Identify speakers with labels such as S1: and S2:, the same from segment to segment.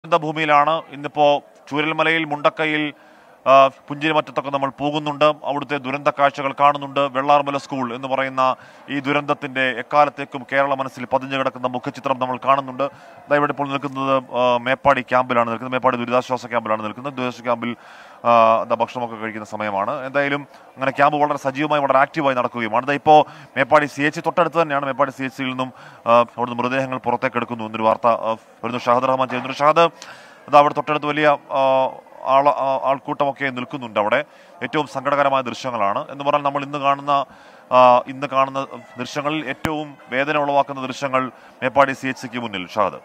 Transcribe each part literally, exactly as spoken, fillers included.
S1: ഭൂമിയിലാണ് ഇന്നിപ്പോ ചൂരൽമലയിൽ മുണ്ടക്കയിൽ പുഞ്ചിരിമറ്റത്തൊക്കെ നമ്മൾ പോകുന്നുണ്ട്. അവിടുത്തെ ദുരന്ത കാഴ്ചകൾ കാണുന്നുണ്ട്. വെള്ളാർമല സ്കൂൾ എന്ന് പറയുന്ന ഈ ദുരന്തത്തിന്റെ എക്കാലത്തേക്കും കേരള മനസ്സിൽ പതിഞ്ഞു കിടക്കുന്ന മുഖചിത്രം നമ്മൾ കാണുന്നുണ്ട്. ഇവിടെ ഇപ്പോൾ നിൽക്കുന്നത് മേപ്പാടി ക്യാമ്പിലാണ് നിൽക്കുന്നത്. മേപ്പാടി ദുരിതാശ്വാസ ക്യാമ്പിലാണ് നിൽക്കുന്നത്. ദുരിതാശ്വാസ ക്യാമ്പിൽ എന്താ ഭക്ഷണമൊക്കെ കഴിക്കുന്ന സമയമാണ്. എന്തായാലും അങ്ങനെ ക്യാമ്പ് വളരെ സജീവമായി വളരെ ആക്റ്റീവായി നടക്കുകയുമാണ്. ഇപ്പോൾ മേപ്പാടി സി എച്ച് തൊട്ടടുത്ത് തന്നെയാണ്. മേപ്പാടി സി എച്ച് സിയിൽ നിന്നും അവിടുന്ന് മൃതദേഹങ്ങൾ പുറത്തേക്ക് എടുക്കുന്നു എന്നൊരു വാർത്ത വരുന്നു. ഷഹദ് റഹ്മാൻ ചെയ്യുന്നു. ഷഹദ്, അത് അവിടെ തൊട്ടടുത്ത് വലിയ ആൾ ആൾക്കൂട്ടമൊക്കെ നിൽക്കുന്നുണ്ട്. അവിടെ ഏറ്റവും സങ്കടകരമായ ദൃശ്യങ്ങളാണ് എന്ന് പറഞ്ഞാൽ നമ്മൾ ഇന്ന് കാണുന്ന ഇന്ന് കാണുന്ന ദൃശ്യങ്ങളിൽ ഏറ്റവും വേദന ഉളവാക്കുന്ന ദൃശ്യങ്ങൾ മേപ്പാടി സി എച്ച് സിക്ക് മുന്നിൽ. ഷഹദ്,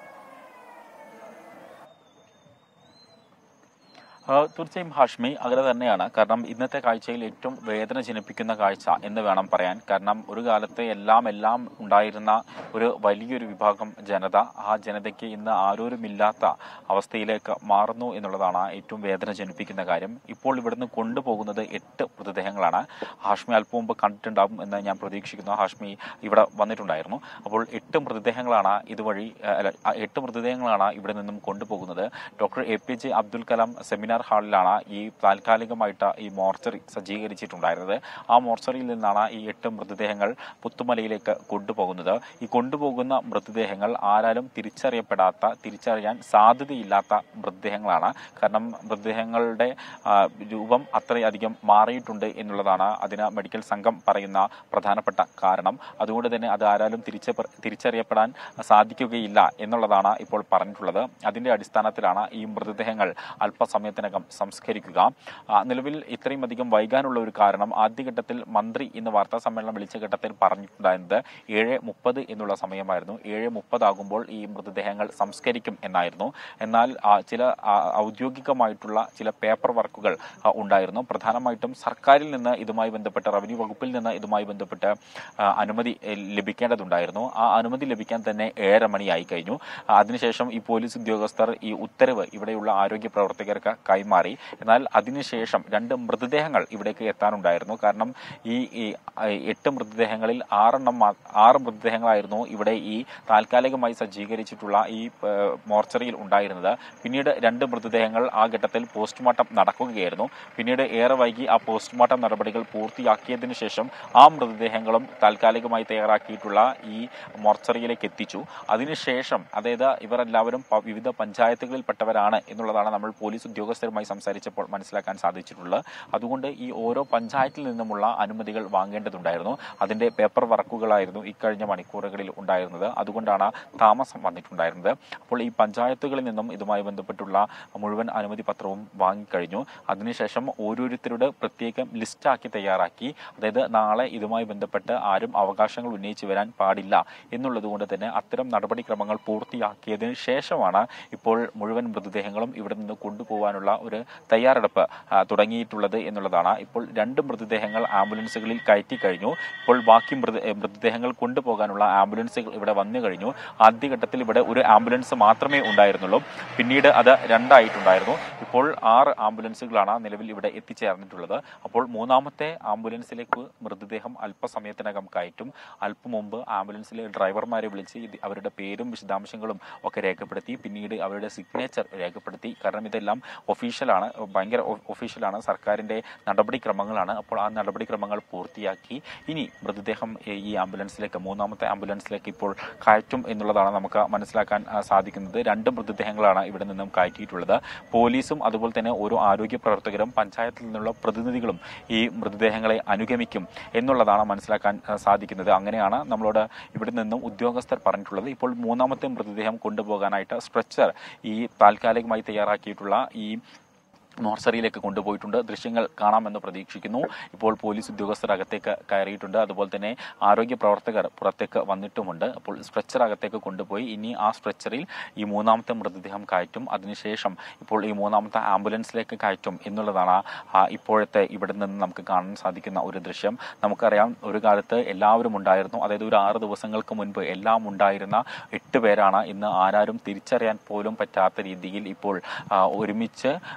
S2: തീർച്ചയായും ഹാഷ്മി, അങ്ങനെ തന്നെയാണ്. കാരണം ഇന്നത്തെ കാഴ്ചയിൽ ഏറ്റവും വേദന ജനിപ്പിക്കുന്ന കാഴ്ച എന്ന് വേണം പറയാൻ. കാരണം ഒരു കാലത്ത് എല്ലാം എല്ലാം ഉണ്ടായിരുന്ന ഒരു വലിയൊരു വിഭാഗം ജനത, ആ ജനതയ്ക്ക് ഇന്ന് ആരോരുമില്ലാത്ത അവസ്ഥയിലേക്ക് മാറുന്നു എന്നുള്ളതാണ് ഏറ്റവും വേദന ജനിപ്പിക്കുന്ന കാര്യം. ഇപ്പോൾ ഇവിടുന്ന് കൊണ്ടുപോകുന്നത് എട്ട് മൃതദേഹങ്ങളാണ്. ഹാഷ്മി അല്പം മുമ്പ് കണ്ടിട്ടുണ്ടാകും എന്ന് ഞാൻ പ്രതീക്ഷിക്കുന്നു. ഹാഷ്മി ഇവിടെ വന്നിട്ടുണ്ടായിരുന്നു. അപ്പോൾ എട്ട് മൃതദേഹങ്ങളാണ് ഇതുവഴി എട്ട് മൃതദേഹങ്ങളാണ് ഇവിടെ നിന്നും കൊണ്ടുപോകുന്നത്. Doctor A P J Abdul Kalam seminar ഹാളിലാണ് ഈ താൽക്കാലികമായിട്ട് ഈ മോർച്ചറി സജ്ജീകരിച്ചിട്ടുണ്ടായിരുന്നത്. ആ മോർച്ചറിയിൽ നിന്നാണ് ഈ എട്ട് മൃതദേഹങ്ങൾ പുത്തുമലയിലേക്ക് കൊണ്ടുപോകുന്നത്. ഈ കൊണ്ടുപോകുന്ന മൃതദേഹങ്ങൾ ആരാലും തിരിച്ചറിയപ്പെടാത്ത, തിരിച്ചറിയാൻ സാധ്യതയില്ലാത്ത മൃതദേഹങ്ങളാണ്. കാരണം മൃതദേഹങ്ങളുടെ രൂപം അത്രയധികം മാറിയിട്ടുണ്ട് എന്നുള്ളതാണ് അതിന് മെഡിക്കൽ സംഘം പറയുന്ന പ്രധാനപ്പെട്ട കാരണം. അതുകൊണ്ട് തന്നെ അത് ആരാലും തിരിച്ച തിരിച്ചറിയപ്പെടാൻ സാധിക്കുകയില്ല എന്നുള്ളതാണ് ഇപ്പോൾ പറഞ്ഞിട്ടുള്ളത്. അതിന്റെ അടിസ്ഥാനത്തിലാണ് ഈ മൃതദേഹങ്ങൾ അല്പസമയത്തിന് സംസ്കരിക്കുക. നിലവിൽ ഇത്രയും അധികം വൈകാനുള്ള ഒരു കാരണം ആദ്യഘട്ടത്തിൽ മന്ത്രി ഇന്ന് വാർത്താ സമ്മേളനം വിളിച്ച ഘട്ടത്തിൽ പറഞ്ഞിട്ടുണ്ടായിരുന്നത് ഏഴ് മുപ്പത് എന്നുള്ള സമയമായിരുന്നു. ഏഴ് മുപ്പതാകുമ്പോൾ ഈ മൃതദേഹങ്ങൾ സംസ്കരിക്കും എന്നായിരുന്നു. എന്നാൽ ചില ഔദ്യോഗികമായിട്ടുള്ള ചില പേപ്പർ വർക്കുകൾ ഉണ്ടായിരുന്നു. പ്രധാനമായിട്ടും സർക്കാരിൽ നിന്ന് ഇതുമായി ബന്ധപ്പെട്ട്, റവന്യൂ വകുപ്പിൽ നിന്ന് ഇതുമായി ബന്ധപ്പെട്ട് അനുമതി ലഭിക്കേണ്ടതുണ്ടായിരുന്നു. ആ അനുമതി ലഭിക്കാൻ തന്നെ ഏഴര മണിയായി കഴിഞ്ഞു. അതിനുശേഷം ഈ പോലീസ് ഉദ്യോഗസ്ഥർ ഈ ഉത്തരവ് ഇവിടെയുള്ള ആരോഗ്യ പ്രവർത്തകർക്ക് കൈമാറി. എന്നാൽ അതിനുശേഷം രണ്ട് മൃതദേഹങ്ങൾ ഇവിടേക്ക് എത്താനുണ്ടായിരുന്നു. കാരണം ഈ എട്ട് മൃതദേഹങ്ങളിൽ ആറെണ്ണം ആറ് മൃതദേഹങ്ങളായിരുന്നു ഇവിടെ ഈ താൽക്കാലികമായി സജ്ജീകരിച്ചിട്ടുള്ള ഈ മോർച്ചറിയിൽ ഉണ്ടായിരുന്നത്. പിന്നീട് രണ്ട് മൃതദേഹങ്ങൾ ആ ഘട്ടത്തിൽ പോസ്റ്റ്മോർട്ടം നടക്കുകയായിരുന്നു. പിന്നീട് ഏറെ വൈകി ആ പോസ്റ്റ്മോർട്ടം നടപടികൾ പൂർത്തിയാക്കിയതിനു ശേഷം ആ മൃതദേഹങ്ങളും താൽക്കാലികമായി തയ്യാറാക്കിയിട്ടുള്ള ഈ മോർച്ചറിയിലേക്ക് എത്തിച്ചു. അതിനുശേഷം അതായത് ഇവർ എല്ലാവരും വിവിധ പഞ്ചായത്തുകളിൽപ്പെട്ടവരാണ് എന്നുള്ളതാണ് നമ്മൾ പോലീസ് ഉദ്യോഗസ്ഥരുമായി സംസാരിച്ചപ്പോൾ മനസ്സിലാക്കാൻ സാധിച്ചിട്ടുള്ളത്. അതുകൊണ്ട് ഈ ഓരോ പഞ്ചായത്തിൽ നിന്നുമുള്ള അനുമതികൾ വാങ്ങേണ്ടതുണ്ടായിരുന്നു. അതിന്റെ പേപ്പർ വർക്കുകളായിരുന്നു ഇക്കഴിഞ്ഞ മണിക്കൂറുകളിൽ ഉണ്ടായിരുന്നത്. അതുകൊണ്ടാണ് താമസം വന്നിട്ടുണ്ടായിരുന്നത്. അപ്പോൾ ഈ പഞ്ചായത്തുകളിൽ നിന്നും ഇതുമായി ബന്ധപ്പെട്ടുള്ള മുഴുവൻ അനുമതി പത്രവും വാങ്ങിക്കഴിഞ്ഞു. അതിനുശേഷം ഓരോരുത്തരുടെ പ്രത്യേകം ലിസ്റ്റാക്കി തയ്യാറാക്കി. അതായത് നാളെ ഇതുമായി ബന്ധപ്പെട്ട് ആരും അവകാശങ്ങൾ ഉന്നയിച്ചു വരാൻ പാടില്ല എന്നുള്ളത് കൊണ്ട് തന്നെ അത്തരം നടപടിക്രമങ്ങൾ പൂർത്തിയാക്കിയതിനു ശേഷമാണ് ഇപ്പോൾ മുഴുവൻ മൃതദേഹങ്ങളും ഇവിടെ നിന്ന് കൊണ്ടുപോകാനുള്ള ഒരു തയ്യാറെടുപ്പ് തുടങ്ങിയിട്ടുള്ളത് എന്നുള്ളതാണ്. ഇപ്പോൾ രണ്ട് മൃതദേഹങ്ങൾ ആംബുലൻസുകളിൽ കയറ്റി കഴിഞ്ഞു. ഇപ്പോൾ ബാക്കി മൃത മൃതദേഹങ്ങൾ കൊണ്ടുപോകാനുള്ള ആംബുലൻസുകൾ ഇവിടെ വന്നു കഴിഞ്ഞു. ആദ്യഘട്ടത്തിൽ ഇവിടെ ഒരു ആംബുലൻസ് മാത്രമേ ഉണ്ടായിരുന്നുള്ളൂ. പിന്നീട് അത് രണ്ടായിട്ടുണ്ടായിരുന്നു. ഇപ്പോൾ ആറ് ആംബുലൻസുകളാണ് നിലവിൽ ഇവിടെ എത്തിച്ചേർന്നിട്ടുള്ളത്. അപ്പോൾ മൂന്നാമത്തെ ആംബുലൻസിലേക്ക് മൃതദേഹം അല്പസമയത്തിനകം കയറ്റും. അല്പം മുമ്പ് ആംബുലൻസിലെ ഡ്രൈവർമാരെ വിളിച്ച് അവരുടെ പേരും വിശദാംശങ്ങളും ഒക്കെ രേഖപ്പെടുത്തി. പിന്നീട് അവരുടെ സിഗ്നേച്ചർ രേഖപ്പെടുത്തി. കാരണം ഇതെല്ലാം ഒഫീഷ്യലാണ്, ഭയങ്കര ഒഫീഷ്യലാണ്, സർക്കാരിന്റെ നടപടിക്രമങ്ങളാണ്. അപ്പോൾ ആ നടപടിക്രമങ്ങൾ പൂർത്തിയാക്കി ഇനി മൃതദേഹം ഈ ആംബുലൻസിലേക്ക്, മൂന്നാമത്തെ ആംബുലൻസിലേക്ക് ഇപ്പോൾ കയറ്റും എന്നുള്ളതാണ് നമുക്ക് മനസ്സിലാക്കാൻ സാധിക്കുന്നത്. രണ്ട് മൃതദേഹങ്ങളാണ് ഇവിടെ നിന്നും കയറ്റിയിട്ടുള്ളത്. പോലീസും അതുപോലെ തന്നെ ഓരോ ആരോഗ്യ പ്രവർത്തകരും പഞ്ചായത്തിൽ നിന്നുള്ള പ്രതിനിധികളും ഈ മൃതദേഹങ്ങളെ അനുഗമിക്കും എന്നുള്ളതാണ് മനസ്സിലാക്കാൻ സാധിക്കുന്നത്. അങ്ങനെയാണ് നമ്മളോട് ഇവിടെ നിന്നും ഉദ്യോഗസ്ഥർ പറഞ്ഞിട്ടുള്ളത്. ഇപ്പോൾ മൂന്നാമത്തെ മൃതദേഹം കൊണ്ടുപോകാനായിട്ട് സ്ട്രെച്ചർ ഈ താൽക്കാലികമായി തയ്യാറാക്കിയിട്ടുള്ള ഈ മോർച്ചറിയിലേക്ക് കൊണ്ടുപോയിട്ടുണ്ട്. ദൃശ്യങ്ങൾ കാണാമെന്ന് പ്രതീക്ഷിക്കുന്നു. ഇപ്പോൾ പോലീസ് ഉദ്യോഗസ്ഥർ അകത്തേക്ക് കയറിയിട്ടുണ്ട്. അതുപോലെ തന്നെ ആരോഗ്യ പ്രവർത്തകർ പുറത്തേക്ക് വന്നിട്ടുമുണ്ട്. അപ്പോൾ സ്ട്രെച്ചർ അകത്തേക്ക് കൊണ്ടുപോയി ഇനി ആ സ്ട്രെച്ചറിൽ ഈ മൂന്നാമത്തെ മൃതദേഹം കയറ്റും. അതിനുശേഷം ഇപ്പോൾ ഈ മൂന്നാമത്തെ ആംബുലൻസിലേക്ക് കയറ്റും എന്നുള്ളതാണ് ഇപ്പോഴത്തെ ഇവിടെ നിന്ന് നമുക്ക് കാണാൻ സാധിക്കുന്ന ഒരു ദൃശ്യം. നമുക്കറിയാം ഒരു കാലത്ത് എല്ലാവരും ഉണ്ടായിരുന്നു. അതായത് ഒരു ആറ് ദിവസങ്ങൾക്ക് മുൻപ് എല്ലാം ഉണ്ടായിരുന്ന എട്ട് പേരാണ് ഇന്ന് ആരാരും തിരിച്ചറിയാൻ പോലും പറ്റാത്ത രീതിയിൽ ഇപ്പോൾ ഒരുമിച്ച് മണ്ണിൽ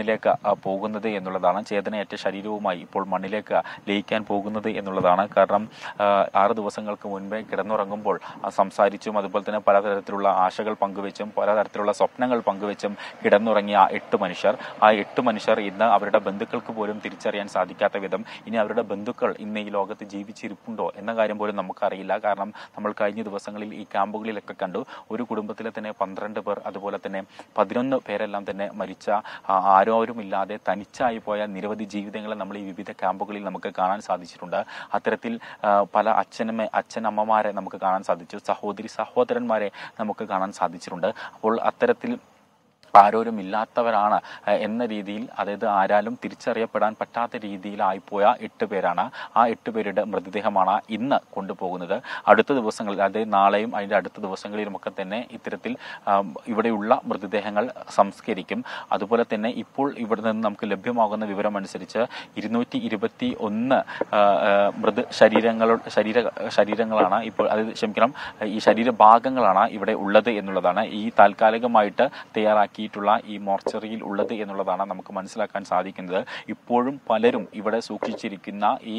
S2: മണ്ണിലേക്ക് പോകുന്നത് എന്നുള്ളതാണ്. ചേതനയേറ്റ ശരീരവുമായി ഇപ്പോൾ മണ്ണിലേക്ക് ലയിക്കാൻ പോകുന്നത് എന്നുള്ളതാണ്. കാരണം ആറ് ദിവസങ്ങൾക്ക് മുൻപേ കിടന്നുറങ്ങുമ്പോൾ സംസാരിച്ചും അതുപോലെ തന്നെ പലതരത്തിലുള്ള ആശകൾ പങ്കുവെച്ചും പലതരത്തിലുള്ള സ്വപ്നങ്ങൾ പങ്കുവെച്ചും കിടന്നുറങ്ങിയ എട്ട് മനുഷ്യർ ആ എട്ട് മനുഷ്യർ ഇന്ന് അവരുടെ ബന്ധുക്കൾക്ക് പോലും തിരിച്ചറിയാൻ സാധിക്കാത്ത വിധം ഇനി അവരുടെ ബന്ധുക്കൾ ഇന്ന് ഈ ലോകത്ത് ജീവിച്ചിരിപ്പുണ്ടോ എന്ന കാര്യം പോലും നമുക്കറിയില്ല. കാരണം നമ്മൾ കഴിഞ്ഞ ദിവസങ്ങളിൽ ഈ ക്യാമ്പുകളിലൊക്കെ കണ്ടു ഒരു കുടുംബത്തിലെ തന്നെ പന്ത്രണ്ട് പേർ അതുപോലെ തന്നെ പതിനൊന്ന് പേരെല്ലാം തന്നെ മരിച്ച ആരോരുമില്ലാതെ തനിച്ചായി പോയ നിരവധി ജീവിതങ്ങളെ നമ്മൾ ഈ വിവിധ ക്യാമ്പുകളിൽ നമുക്ക് കാണാൻ സാധിച്ചിട്ടുണ്ട്. അത്തരത്തിൽ പല അച്ഛനമ്മ അച്ഛനമ്മമാരെ നമുക്ക് കാണാൻ സാധിച്ചു, സഹോദരി സഹോദരന്മാരെ നമുക്ക് കാണാൻ സാധിച്ചിട്ടുണ്ട്. അപ്പോൾ അത്തരത്തിൽ ആരോരും ഇല്ലാത്തവരാണ് എന്ന രീതിയിൽ, അതായത് ആരാലും തിരിച്ചറിയപ്പെടാൻ പറ്റാത്ത രീതിയിലായിപ്പോയ എട്ട് പേരാണ്. ആ എട്ട് പേരുടെ മൃതദേഹമാണ് ഇന്ന് കൊണ്ടുപോകുന്നത്. അടുത്ത ദിവസങ്ങളിൽ, അതായത് നാളെയും അതിൻ്റെ അടുത്ത ദിവസങ്ങളിലുമൊക്കെ തന്നെ ഇത്തരത്തിൽ ഇവിടെയുള്ള മൃതദേഹങ്ങൾ സംസ്കരിക്കും. അതുപോലെ തന്നെ ഇപ്പോൾ ഇവിടെ നിന്ന് നമുക്ക് ലഭ്യമാകുന്ന വിവരം അനുസരിച്ച് ഇരുന്നൂറ്റി ഇരുപത്തി ഒന്ന് മൃത ശരീരങ്ങൾ ശരീര ശരീരങ്ങളാണ് ഇപ്പോൾ, അതായത് ക്ഷമിക്കണം ഈ ശരീരഭാഗങ്ങളാണ് ഇവിടെ ഉള്ളത് എന്നുള്ളതാണ് ഈ താൽക്കാലികമായിട്ട് തയ്യാറാക്കി ഈ മോർച്ചറിയിൽ ഉള്ളത് എന്നുള്ളതാണ് നമുക്ക് മനസ്സിലാക്കാൻ സാധിക്കുന്നത്. ഇപ്പോഴും പലരും ഇവിടെ സൂക്ഷിച്ചിരിക്കുന്ന ഈ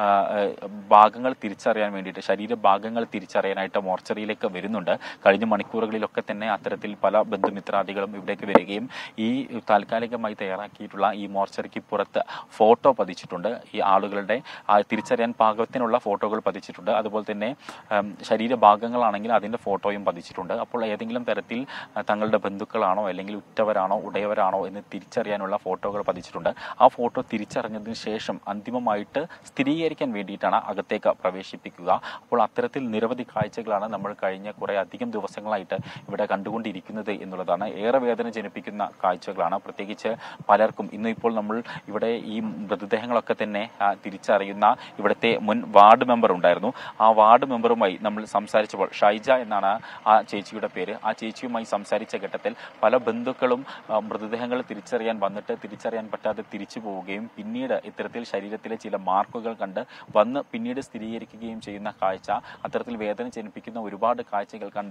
S2: ഭാഗങ്ങൾ തിരിച്ചറിയാൻ വേണ്ടിയിട്ട്, ശരീരഭാഗങ്ങൾ തിരിച്ചറിയാനായിട്ട് മോർച്ചറിയിലേക്ക് വരുന്നുണ്ട്. കഴിഞ്ഞ മണിക്കൂറുകളിലൊക്കെ തന്നെ അത്തരത്തിൽ പല ബന്ധുമിത്രാദികളും ഇവിടേക്ക് വരികയും ഈ താൽക്കാലികമായി തയ്യാറാക്കിയിട്ടുള്ള ഈ മോർച്ചറിക്ക് പുറത്ത് ഫോട്ടോ പതിച്ചിട്ടുണ്ട്. ഈ ആളുകളുടെ തിരിച്ചറിയാൻ പാകത്തിനുള്ള ഫോട്ടോകൾ പതിച്ചിട്ടുണ്ട്. അതുപോലെ തന്നെ ശരീരഭാഗങ്ങളാണെങ്കിൽ അതിൻ്റെ ഫോട്ടോയും പതിച്ചിട്ടുണ്ട്. അപ്പോൾ ഏതെങ്കിലും തരത്തിൽ തങ്ങളുടെ ബന്ധുക്കളാണോ അല്ലെങ്കിൽ ഉറ്റവരാണോ ഉടയവരാണോ എന്ന് തിരിച്ചറിയാനുള്ള ഫോട്ടോകൾ പതിച്ചിട്ടുണ്ട്. ആ ഫോട്ടോ തിരിച്ചറിഞ്ഞതിന് ശേഷം അന്തിമമായിട്ട് സ്ഥിരീകരിക്കാൻ വേണ്ടിയിട്ടാണ് അകത്തേക്ക് പ്രവേശിപ്പിക്കുക. അപ്പോൾ അത്തരത്തിൽ നിരവധി കാഴ്ചകളാണ് നമ്മൾ കഴിഞ്ഞ കുറേ അധികം ദിവസങ്ങളായിട്ട് ഇവിടെ കണ്ടുകൊണ്ടിരിക്കുന്നത് എന്നുള്ളതാണ്. ഏറെ വേദന ജനിപ്പിക്കുന്ന കാഴ്ചകളാണ്. പ്രത്യേകിച്ച് പലർക്കും ഇന്ന് ഇപ്പോൾ നമ്മൾ ഇവിടെ ഈ മൃതദേഹങ്ങളൊക്കെ തന്നെ തിരിച്ചറിയുന്ന ഇവിടുത്തെ മുൻ വാർഡ് മെമ്പർ ഉണ്ടായിരുന്നു. ആ വാർഡ് മെമ്പറുമായി നമ്മൾ സംസാരിച്ചപ്പോൾ, ഷൈജ എന്നാണ് ആ ചേച്ചിയുടെ പേര്, ആ ചേച്ചിയുമായി സംസാരിച്ച ഘട്ടത്തിൽ പല ബന്ധുക്കളും മൃതദേഹങ്ങൾ തിരിച്ചറിയാൻ വന്നിട്ട് തിരിച്ചറിയാൻ പറ്റാതെ തിരിച്ചു പോവുകയും പിന്നീട് ഇത്തരത്തിൽ ശരീരത്തിലെ ചില മാർക്കുകൾ കണ്ട് വന്ന് പിന്നീട് സ്ഥിരീകരിക്കുകയും ചെയ്യുന്ന കാഴ്ച, അത്തരത്തിൽ വേദന ജനിപ്പിക്കുന്ന ഒരുപാട് കാഴ്ചകൾ കണ്ട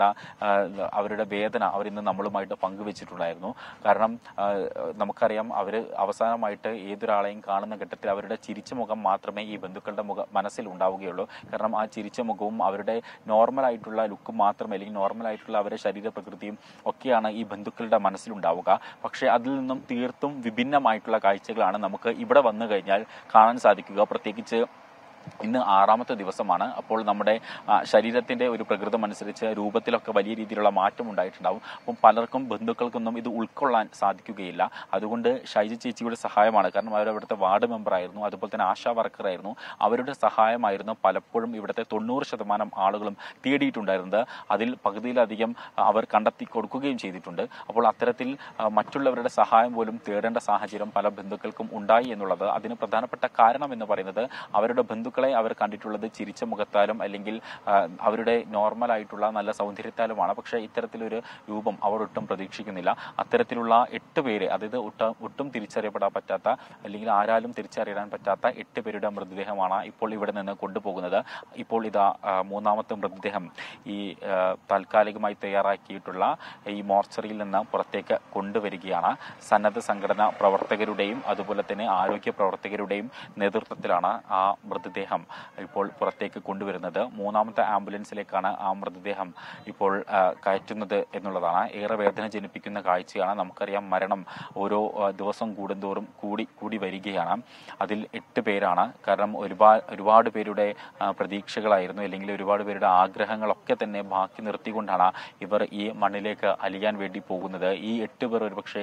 S2: അവരുടെ വേദന അവരിന്ന് നമ്മളുമായിട്ട് പങ്കുവെച്ചിട്ടുണ്ടായിരുന്നു. കാരണം നമുക്കറിയാം അവർ അവസാനമായിട്ട് ഏതൊരാളെയും കാണുന്ന ഘട്ടത്തിൽ അവരുടെ ചിരിച്ച മുഖം മാത്രമേ ഈ ബന്ധുക്കളുടെ മുഖ മനസ്സിൽ ഉണ്ടാവുകയുള്ളൂ. കാരണം ആ ചിരിച്ച മുഖവും അവരുടെ നോർമലായിട്ടുള്ള ലുക്കും മാത്രമേ, അല്ലെങ്കിൽ നോർമലായിട്ടുള്ള അവരുടെ ശരീര പ്രകൃതിയും ഒക്കെയാണ് ഈ ബന്ധുക്കളുടെ മനസ്സിലുണ്ടാവുക. പക്ഷെ അതിൽ നിന്നും തീർത്തും വിഭിന്നമായിട്ടുള്ള കാഴ്ചകളാണ് നമുക്ക് ഇവിടെ വന്നു കഴിഞ്ഞാൽ കാണാൻ സാധിക്കുക. പ്രത്യേകിച്ച് ഇന്ന് ആറാമത്തെ ദിവസമാണ്. അപ്പോൾ നമ്മുടെ ശരീരത്തിന്റെ ഒരു പ്രകൃതം അനുസരിച്ച് രൂപത്തിലൊക്കെ വലിയ രീതിയിലുള്ള മാറ്റം ഉണ്ടായിട്ടുണ്ടാവും. അപ്പം പലർക്കും ബന്ധുക്കൾക്കൊന്നും ഇത് ഉൾക്കൊള്ളാൻ സാധിക്കുകയില്ല. അതുകൊണ്ട് ഷൈജ ചേച്ചിയുടെ സഹായമാണ്, കാരണം അവർ ഇവിടുത്തെ വാർഡ് മെമ്പറായിരുന്നു, അതുപോലെ തന്നെ ആശാ വർക്കറായിരുന്നു. അവരുടെ സഹായമായിരുന്നു പലപ്പോഴും ഇവിടുത്തെ തൊണ്ണൂറ് ശതമാനം ആളുകളും തേടിയിട്ടുണ്ടായിരുന്നത്. അതിൽ പകുതിയിലധികം അവർ കണ്ടെത്തി കൊടുക്കുകയും ചെയ്തിട്ടുണ്ട്. അപ്പോൾ അത്തരത്തിൽ മറ്റുള്ളവരുടെ സഹായം പോലും തേടേണ്ട സാഹചര്യം പല ബന്ധുക്കൾക്കും ഉണ്ടായി എന്നുള്ളത് അതിന് പ്രധാനപ്പെട്ട കാരണം എന്ന് പറയുന്നത് അവരുടെ ബന്ധുക്കൾ അവർ കണ്ടിട്ടുള്ളത് ചിരിച്ച മുഖത്താലും അല്ലെങ്കിൽ അവരുടെ നോർമലായിട്ടുള്ള നല്ല സൗന്ദര്യത്താലുമാണ്. പക്ഷേ ഇത്തരത്തിലൊരു രൂപം അവർ ഒട്ടും പ്രതീക്ഷിക്കുന്നില്ല. അത്തരത്തിലുള്ള എട്ട് പേര്, അതായത് ഒട്ടും ഒട്ടും തിരിച്ചറിയപ്പെടാൻ പറ്റാത്ത അല്ലെങ്കിൽ ആരാലും തിരിച്ചറിയാൻ പറ്റാത്ത എട്ട് പേരുടെ മൃതദേഹമാണ് ഇപ്പോൾ ഇവിടെ നിന്ന് കൊണ്ടുപോകുന്നത്. ഇപ്പോൾ ഇതാ മൂന്നാമത്തെ മൃതദേഹം ഈ താൽക്കാലികമായി തയ്യാറാക്കിയിട്ടുള്ള ഈ മോർച്ചറിയിൽ നിന്ന് പുറത്തേക്ക് കൊണ്ടുവരികയാണ്. സന്നദ്ധ സംഘടനാ പ്രവർത്തകരുടെയും അതുപോലെ തന്നെ ആരോഗ്യ പ്രവർത്തകരുടെയും നേതൃത്വത്തിലാണ് ആ മൃതദേഹം ഇപ്പോൾ പുറത്തേക്ക് കൊണ്ടുവരുന്നത്. മൂന്നാമത്തെ ആംബുലൻസിലേക്കാണ് ആ മൃതദേഹം ഇപ്പോൾ കയറ്റുന്നത് എന്നുള്ളതാണ്. ഏറെ വേദന ജനിപ്പിക്കുന്ന കാഴ്ചയാണ്. നമുക്കറിയാം മരണം ഓരോ ദിവസം കൂടുന്തോറും കൂടി കൂടി വരികയാണ്. അതിൽ എട്ട് പേരാണ്. കാരണം ഒരുപാട് ഒരുപാട് പേരുടെ പ്രതീക്ഷകളായിരുന്നു, അല്ലെങ്കിൽ ഒരുപാട് പേരുടെ ആഗ്രഹങ്ങളൊക്കെ തന്നെ ബാക്കി നിർത്തിക്കൊണ്ടാണ് ഇവർ ഈ മണ്ണിലേക്ക് അലിയാൻ വേണ്ടി പോകുന്നത്. ഈ എട്ട് പേർ ഒരുപക്ഷെ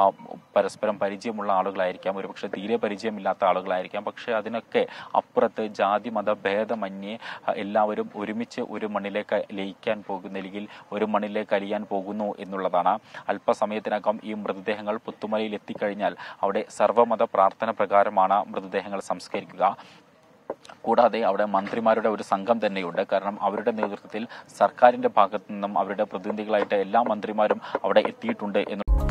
S2: പരസ്പരം പരിചയമുള്ള ആളുകളായിരിക്കാം, ഒരുപക്ഷെ തീരെ പരിചയമില്ലാത്ത ആളുകളായിരിക്കാം. പക്ഷെ അതിനൊക്കെ അപ്പുറത്ത് ജാതി മത ഭേദമന്യേ എല്ലാവരും ഒരുമിച്ച് ഒരു മണ്ണിലേക്ക് ലയിക്കാൻ പോകുന്ന, അല്ലെങ്കിൽ ഒരു മണ്ണിലേക്ക് അലിയാൻ പോകുന്നു എന്നുള്ളതാണ്. അല്പസമയത്തിനകം ഈ മൃതദേഹങ്ങൾ പുത്തുമലയിൽ എത്തിക്കഴിഞ്ഞാൽ അവിടെ സർവ്വമത പ്രാർത്ഥന പ്രകാരമാണ് മൃതദേഹങ്ങൾ സംസ്കരിക്കുക. കൂടാതെ അവിടെ മന്ത്രിമാരുടെ ഒരു സംഘം തന്നെയുണ്ട്. കാരണം അവരുടെ നേതൃത്വത്തിൽ സർക്കാരിന്റെ ഭാഗത്തു നിന്നും അവരുടെ പ്രതിനിധികളായിട്ട് എല്ലാ മന്ത്രിമാരും അവിടെ എത്തിയിട്ടുണ്ട് എന്ന്